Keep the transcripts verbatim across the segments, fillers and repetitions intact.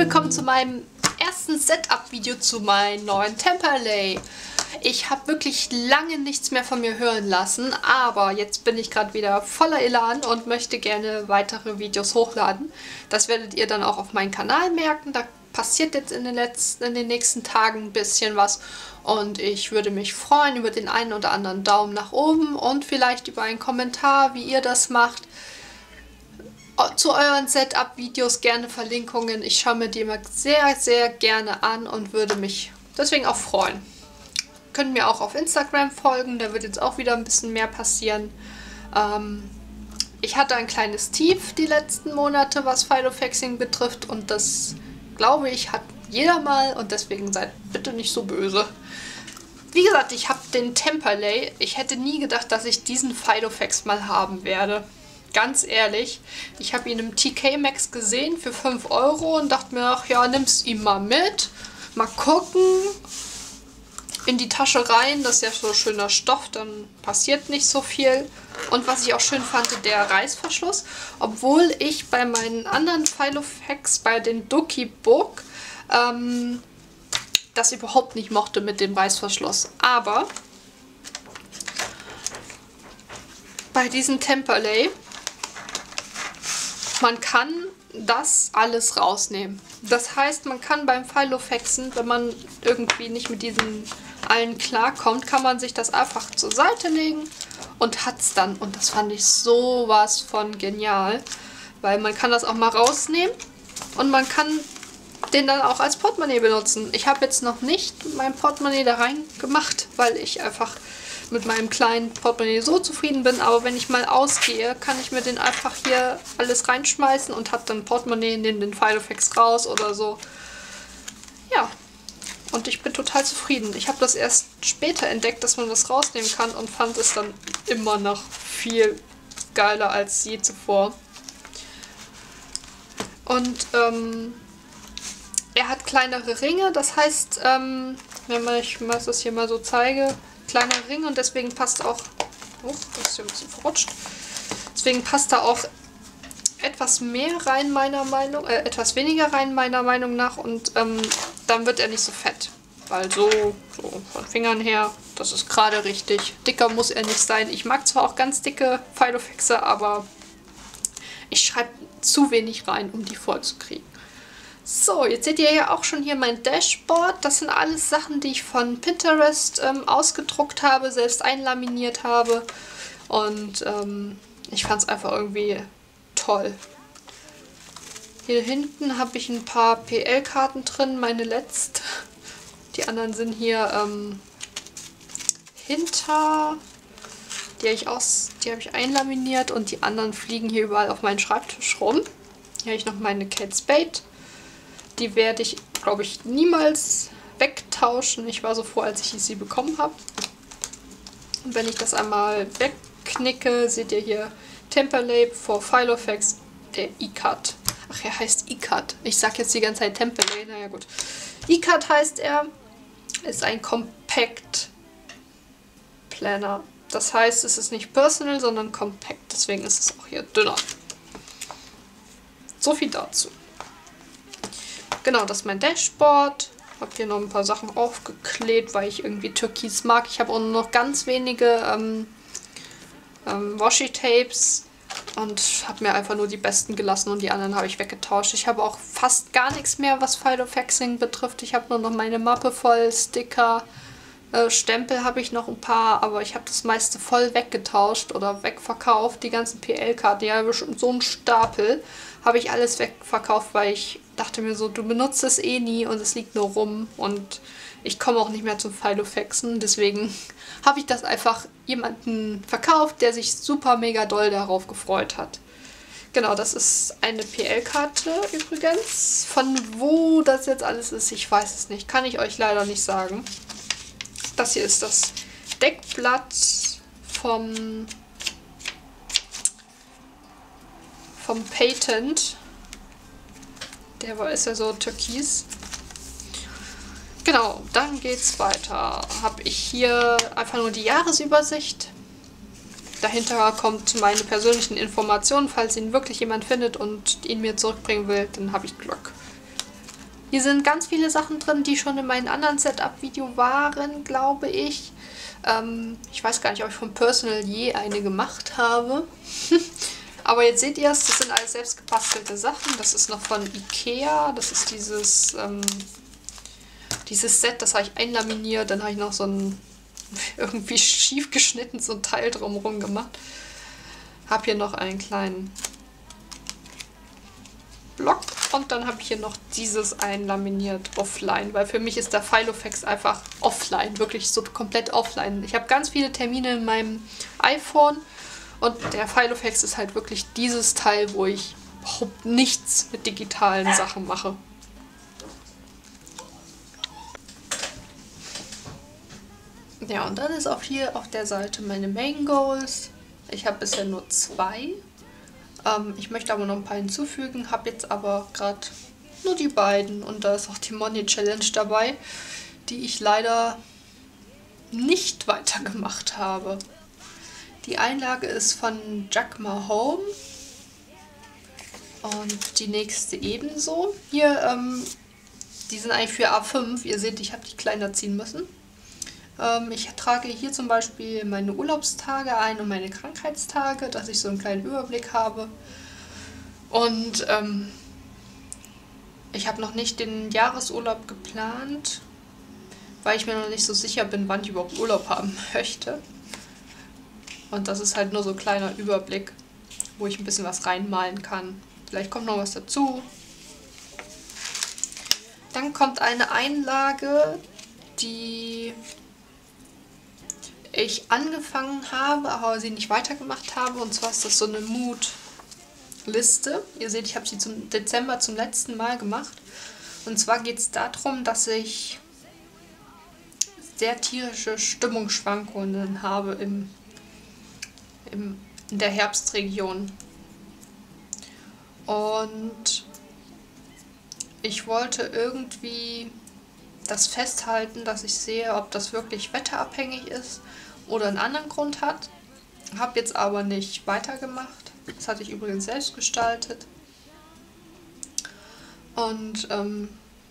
willkommen zu meinem ersten Setup-Video zu meinem neuen Temperley. Ich habe wirklich lange nichts mehr von mir hören lassen, aber jetzt bin ich gerade wieder voller Elan und möchte gerne weitere Videos hochladen. Das werdet ihr dann auch auf meinem Kanal merken. Da passiert jetzt in den, letzten, in den nächsten Tagen ein bisschen was und ich würde mich freuen über den einen oder anderen Daumen nach oben und vielleicht über einen Kommentar, wie ihr das macht. Zu euren Setup-Videos gerne Verlinkungen. Ich schaue mir die immer sehr, sehr gerne an und würde mich deswegen auch freuen. Könnt mir auch auf Instagram folgen, da wird jetzt auch wieder ein bisschen mehr passieren. Ähm, ich hatte ein kleines Tief die letzten Monate, was Filofaxing betrifft und das, glaube ich, hat jeder mal und deswegen seid bitte nicht so böse. Wie gesagt, ich habe den Temperley. Ich hätte nie gedacht, dass ich diesen Filofax mal haben werde. Ganz ehrlich, ich habe ihn im T K Maxx gesehen für fünf Euro und dachte mir, ach ja, nimm's ihm mal mit. Mal gucken. In die Tasche rein, das ist ja so schöner Stoff, dann passiert nicht so viel. Und was ich auch schön fand, der Reißverschluss. Obwohl ich bei meinen anderen Filofax, bei den Doki Book, ähm, das überhaupt nicht mochte mit dem Reißverschluss. Aber bei diesem Temperley, man kann das alles rausnehmen. Das heißt, man kann beim Filofaxen, wenn man irgendwie nicht mit diesen allen klarkommt, kann man sich das einfach zur Seite legen und hat es dann. Und das fand ich sowas von genial, weil man kann das auch mal rausnehmen und man kann den dann auch als Portemonnaie benutzen. Ich habe jetzt noch nicht mein Portemonnaie da rein gemacht, weil ich einfach mit meinem kleinen Portemonnaie so zufrieden bin, aber wenn ich mal ausgehe, kann ich mir den einfach hier alles reinschmeißen und habe dann Portemonnaie, nehme den Filofax raus oder so. Ja, und ich bin total zufrieden. Ich habe das erst später entdeckt, dass man das rausnehmen kann und fand es dann immer noch viel geiler als je zuvor. Und ähm, er hat kleinere Ringe, das heißt, ähm, wenn man, ich mal das hier mal so zeige, kleiner Ring und deswegen passt auch, oh, das ist hier ein bisschen verrutscht, deswegen passt da auch etwas mehr rein meiner Meinung, äh, etwas weniger rein meiner Meinung nach und ähm, dann wird er nicht so fett, weil so, so von Fingern her, das ist gerade richtig, dicker muss er nicht sein. Ich mag zwar auch ganz dicke Filofaxe, aber ich schreibe zu wenig rein, um die voll zu kriegen. So, jetzt seht ihr ja auch schon hier mein Dashboard. Das sind alles Sachen, die ich von Pinterest ähm, ausgedruckt habe, selbst einlaminiert habe. Und ähm, ich fand es einfach irgendwie toll. Hier hinten habe ich ein paar P L-Karten drin, meine letzte. Die anderen sind hier ähm, hinter. Die habe ich, aus, die habe ich einlaminiert und die anderen fliegen hier überall auf meinen Schreibtisch rum. Hier habe ich noch meine Kate Spade. Die werde ich, glaube ich, niemals wegtauschen. Ich war so froh, als ich sie bekommen habe. Und wenn ich das einmal wegknicke, seht ihr hier Temperley for Filofax, der I-Cut. Ach, er heißt I-Cut. Ich sage jetzt die ganze Zeit Temperley, naja gut. I-Cut heißt er, ist ein Compact Planner. Das heißt, es ist nicht personal, sondern compact. Deswegen ist es auch hier dünner. So viel dazu. Genau, das ist mein Dashboard. Ich habe hier noch ein paar Sachen aufgeklebt, weil ich irgendwie Türkis mag. Ich habe auch nur noch ganz wenige ähm, ähm, Washi-Tapes und habe mir einfach nur die besten gelassen und die anderen habe ich weggetauscht. Ich habe auch fast gar nichts mehr, was Filofaxing betrifft. Ich habe nur noch meine Mappe voll, Sticker, äh, Stempel habe ich noch ein paar, aber ich habe das meiste voll weggetauscht oder wegverkauft. Die ganzen P L-Karten, ja, so ein Stapel, habe ich alles wegverkauft, weil ich dachte mir so, du benutzt es eh nie und es liegt nur rum und ich komme auch nicht mehr zum Filofaxen. Deswegen habe ich das einfach jemanden verkauft, der sich super mega doll darauf gefreut hat. Genau, das ist eine P L-Karte übrigens. Von wo das jetzt alles ist, ich weiß es nicht. Kann ich euch leider nicht sagen. Das hier ist das Deckblatt vom, vom Patent. Der war, ist ja so türkis. Genau, dann geht's weiter. Habe ich hier einfach nur die Jahresübersicht. Dahinter kommt meine persönlichen Informationen, falls ihn wirklich jemand findet und ihn mir zurückbringen will, dann habe ich Glück. Hier sind ganz viele Sachen drin, die schon in meinem anderen Setup-Video waren, glaube ich. Ähm, ich weiß gar nicht, ob ich von Personal je eine gemacht habe. Aber jetzt seht ihr es, das sind alles selbst gebastelte Sachen. Das ist noch von Ikea. Das ist dieses, ähm, dieses Set, das habe ich einlaminiert. Dann habe ich noch so ein irgendwie schief geschnitten, so ein Teil drumherum gemacht. Habe hier noch einen kleinen Block und dann habe ich hier noch dieses einlaminiert offline, weil für mich ist der Filofax einfach offline, wirklich so komplett offline. Ich habe ganz viele Termine in meinem iPhone und der Filofax ist halt wirklich dieses Teil, wo ich überhaupt nichts mit digitalen Sachen mache. Ja, und dann ist auch hier auf der Seite meine Main Goals. Ich habe bisher nur zwei. Ähm, ich möchte aber noch ein paar hinzufügen, habe jetzt aber gerade nur die beiden. Und da ist auch die Money Challenge dabei, die ich leider nicht weitergemacht habe. Die Einlage ist von Jacma Home und die nächste ebenso. Hier, ähm, die sind eigentlich für A fünf. Ihr seht, ich habe die kleiner ziehen müssen. Ich trage hier zum Beispiel meine Urlaubstage ein und meine Krankheitstage, dass ich so einen kleinen Überblick habe. Und ähm, ich habe noch nicht den Jahresurlaub geplant, weil ich mir noch nicht so sicher bin, wann ich überhaupt Urlaub haben möchte. Und das ist halt nur so ein kleiner Überblick, wo ich ein bisschen was reinmalen kann. Vielleicht kommt noch was dazu. Dann kommt eine Einlage, die ich angefangen habe, aber sie nicht weitergemacht habe. Und zwar ist das so eine Mood-Liste. Ihr seht, ich habe sie zum Dezember zum letzten Mal gemacht. Und zwar geht es darum, dass ich sehr tierische Stimmungsschwankungen habe im, im, in der Herbstregion. Und ich wollte irgendwie das festhalten, dass ich sehe, ob das wirklich wetterabhängig ist oder einen anderen Grund hat. Habe jetzt aber nicht weitergemacht. Das hatte ich übrigens selbst gestaltet. Und ähm,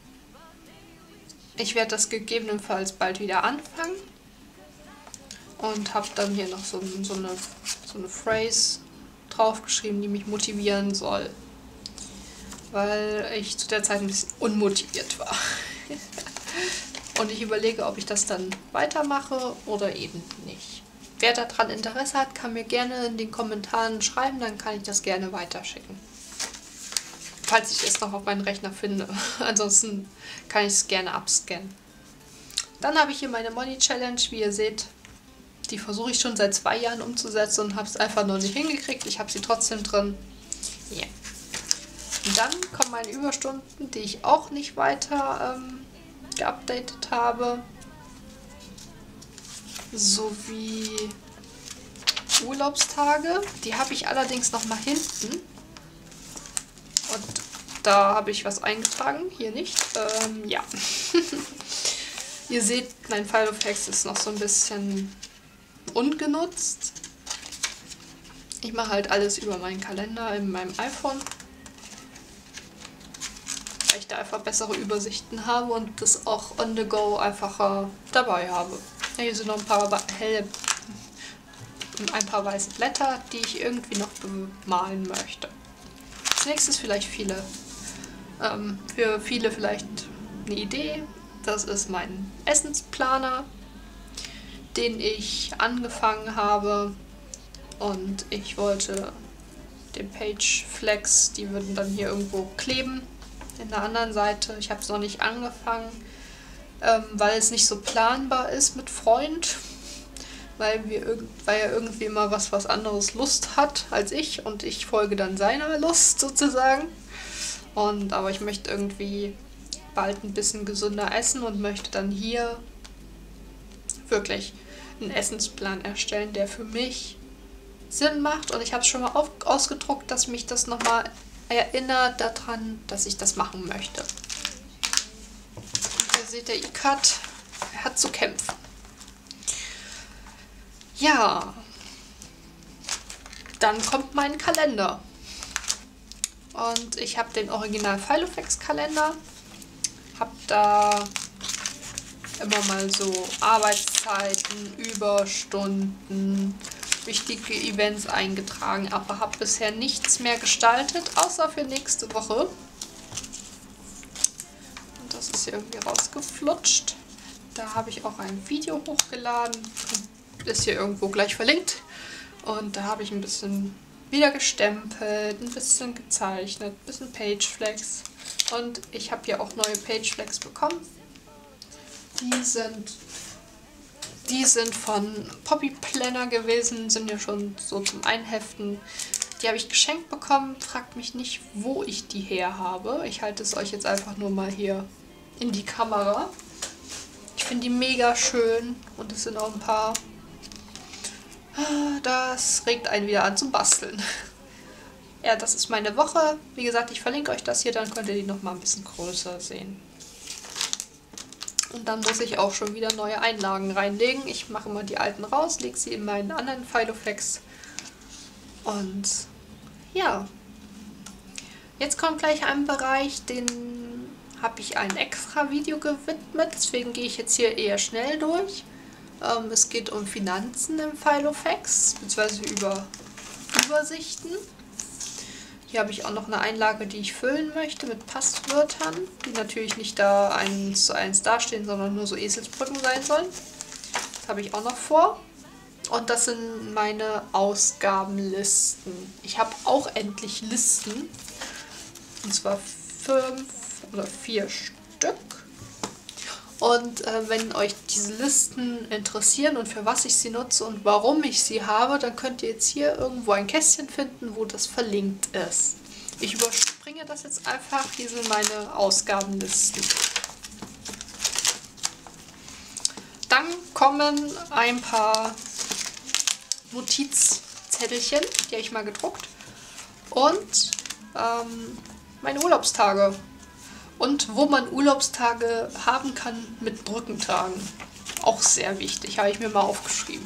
ich werde das gegebenenfalls bald wieder anfangen. Und habe dann hier noch so, so, eine, so eine Phrase draufgeschrieben, die mich motivieren soll. Weil ich zu der Zeit ein bisschen unmotiviert war. Und ich überlege, ob ich das dann weitermache oder eben nicht. Wer daran Interesse hat, kann mir gerne in den Kommentaren schreiben, dann kann ich das gerne weiterschicken. Falls ich es noch auf meinen Rechner finde. Ansonsten kann ich es gerne abscannen. Dann habe ich hier meine Money Challenge, wie ihr seht. Die versuche ich schon seit zwei Jahren umzusetzen und habe es einfach noch nicht hingekriegt. Ich habe sie trotzdem drin. Ja. Yeah. Und dann kommen meine Überstunden, die ich auch nicht weiter ähm, geupdatet habe. Sowie Urlaubstage. Die habe ich allerdings noch mal hinten. Und da habe ich was eingetragen. Hier nicht. Ähm, ja. Ihr seht, mein Filofax ist noch so ein bisschen ungenutzt. Ich mache halt alles über meinen Kalender in meinem iPhone. Weil ich da einfach bessere Übersichten habe und das auch on the go einfacher dabei habe. Ja, hier sind noch ein paar helle, ein paar weiße Blätter, die ich irgendwie noch bemalen möchte. Als nächstes vielleicht viele, ähm, für viele vielleicht eine Idee. Das ist mein Essensplaner, den ich angefangen habe, und ich wollte den Page Flex, die würden dann hier irgendwo kleben in der anderen Seite. Ich habe es noch nicht angefangen, ähm, weil es nicht so planbar ist mit Freund, weil, wir, weil er irgendwie immer was, was anderes Lust hat als ich und ich folge dann seiner Lust sozusagen. Und, aber ich möchte irgendwie bald ein bisschen gesünder essen und möchte dann hier wirklich einen Essensplan erstellen, der für mich Sinn macht. Und ich habe es schon mal auf, ausgedruckt, dass mich das nochmal erinnert daran, dass ich das machen möchte. Und hier seht ihr, Ikat, er hat zu kämpfen. Ja, dann kommt mein Kalender. Und ich habe den Original Filofax Kalender. Habe da immer mal so Arbeitszeiten, Überstunden, wichtige Events eingetragen, aber habe bisher nichts mehr gestaltet, außer für nächste Woche. Und das ist hier irgendwie rausgeflutscht. Da habe ich auch ein Video hochgeladen, ist hier irgendwo gleich verlinkt. Und da habe ich ein bisschen wieder gestempelt, ein bisschen gezeichnet, ein bisschen Pageflex. Und ich habe hier auch neue Pageflex bekommen. Die sind, die sind von Poppy Planner gewesen, sind ja schon so zum Einheften. Die habe ich geschenkt bekommen. Fragt mich nicht, wo ich die her habe. Ich halte es euch jetzt einfach nur mal hier in die Kamera. Ich finde die mega schön und es sind auch ein paar... Das regt einen wieder an zum Basteln. Ja, das ist meine Woche. Wie gesagt, ich verlinke euch das hier, dann könnt ihr die nochmal ein bisschen größer sehen. Und dann muss ich auch schon wieder neue Einlagen reinlegen. Ich mache mal die alten raus, lege sie in meinen anderen Filofax. Und ja, jetzt kommt gleich ein Bereich, den habe ich ein extra Video gewidmet. Deswegen gehe ich jetzt hier eher schnell durch. Ähm, es geht um Finanzen im Filofax, beziehungsweise über Übersichten. Hier habe ich auch noch eine Einlage, die ich füllen möchte mit Passwörtern, die natürlich nicht da eins zu eins dastehen, sondern nur so Eselsbrücken sein sollen. Das habe ich auch noch vor. Und das sind meine Ausgabenlisten. Ich habe auch endlich Listen. Und zwar fünf oder vier Stück. Und äh, wenn euch diese Listen interessieren und für was ich sie nutze und warum ich sie habe, dann könnt ihr jetzt hier irgendwo ein Kästchen finden, wo das verlinkt ist. Ich überspringe das jetzt einfach. Hier sind meine Ausgabenlisten. Dann kommen ein paar Notizzettelchen, die habe ich mal gedruckt. Und ähm, meine Urlaubstage. Und wo man Urlaubstage haben kann mit Brückentagen. Auch sehr wichtig, habe ich mir mal aufgeschrieben.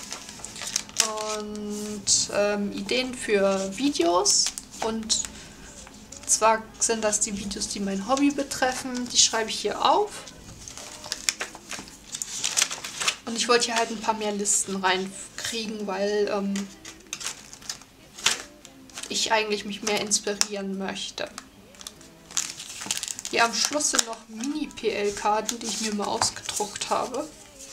Und ähm, Ideen für Videos. Und zwar sind das die Videos, die mein Hobby betreffen. Die schreibe ich hier auf. Und ich wollte hier halt ein paar mehr Listen reinkriegen, weil ähm, ich eigentlich mich mehr inspirieren möchte. Hier am Schluss sind noch Mini-P L-Karten, die ich mir mal ausgedruckt habe.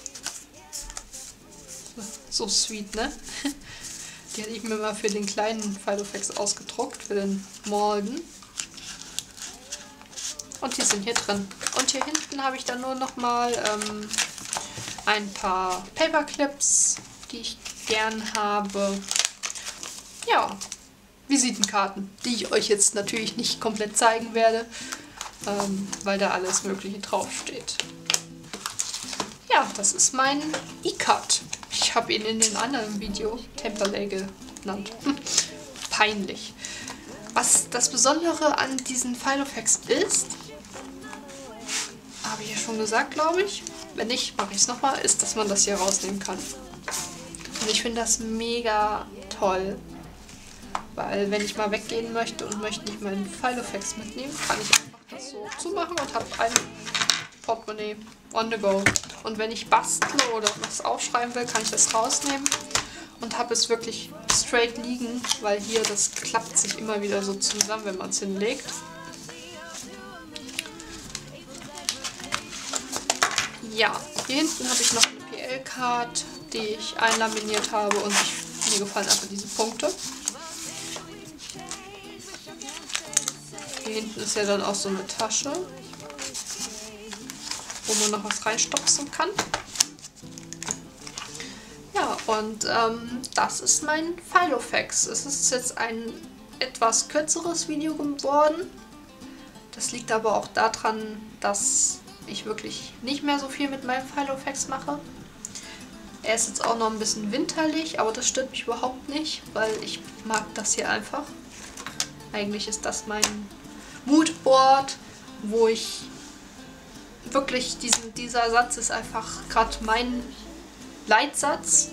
So sweet, ne? Die hatte ich mir mal für den kleinen Filofax ausgedruckt, für den Morgen. Und die sind hier drin. Und hier hinten habe ich dann nur noch mal ähm, ein paar Paperclips, die ich gern habe. Ja, Visitenkarten, die ich euch jetzt natürlich nicht komplett zeigen werde. Ähm, weil da alles Mögliche draufsteht. Ja, das ist mein E-Card. Ich habe ihn in dem anderen Video Temperley genannt. Hm, peinlich. Was das Besondere an diesen Filofax ist, habe ich ja schon gesagt, glaube ich. Wenn nicht, mache ich es nochmal, ist, dass man das hier rausnehmen kann. Und ich finde das mega toll. Weil wenn ich mal weggehen möchte und möchte nicht meinen Filofax mitnehmen, kann ich einfach das so zumachen und habe ein Portemonnaie on the go. Und wenn ich bastle oder was aufschreiben will, kann ich das rausnehmen und habe es wirklich straight liegen, weil hier das klappt sich immer wieder so zusammen, wenn man es hinlegt. Ja, hier hinten habe ich noch eine P L-Card, die ich einlaminiert habe und ich, mir gefallen einfach diese Punkte. Hier hinten ist ja dann auch so eine Tasche, wo man noch was reinstopfen kann. Ja, und ähm, das ist mein Filofax. Es ist jetzt ein etwas kürzeres Video geworden. Das liegt aber auch daran, dass ich wirklich nicht mehr so viel mit meinem Filofax mache. Er ist jetzt auch noch ein bisschen winterlich, aber das stört mich überhaupt nicht, weil ich mag das hier einfach. Eigentlich ist das mein Moodboard, wo ich wirklich, diesen, dieser Satz ist einfach gerade mein Leitsatz.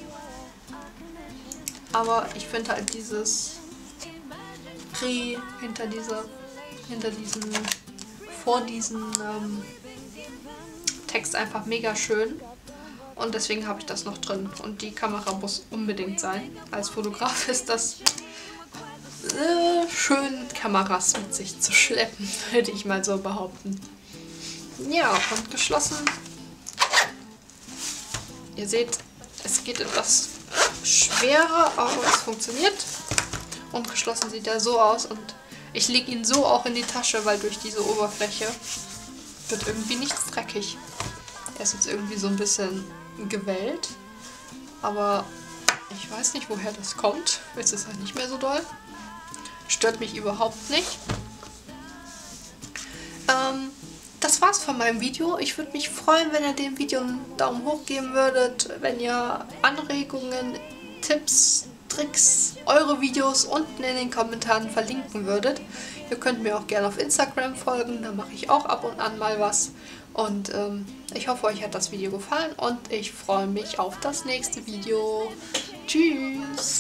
Aber ich finde halt dieses Kri hinter dieser, hinter diesem vor diesem ähm, Text einfach mega schön. Und deswegen habe ich das noch drin. Und die Kamera muss unbedingt sein. Als Fotograf ist das äh, schön, Kameras mit sich zu schleppen, würde ich mal so behaupten. Ja, und geschlossen. Ihr seht, es geht etwas schwerer, aber es funktioniert. Und geschlossen sieht er so aus. Und ich lege ihn so auch in die Tasche, weil durch diese Oberfläche wird irgendwie nichts dreckig. Er ist jetzt irgendwie so ein bisschen gewellt. Aber ich weiß nicht, woher das kommt. Jetzt ist er nicht mehr so doll. Stört mich überhaupt nicht. Ähm, das war's von meinem Video. Ich würde mich freuen, wenn ihr dem Video einen Daumen hoch geben würdet. Wenn ihr Anregungen, Tipps, Tricks, eure Videos unten in den Kommentaren verlinken würdet. Ihr könnt mir auch gerne auf Instagram folgen. Da mache ich auch ab und an mal was. Und ähm, ich hoffe, euch hat das Video gefallen. Und ich freue mich auf das nächste Video. Tschüss!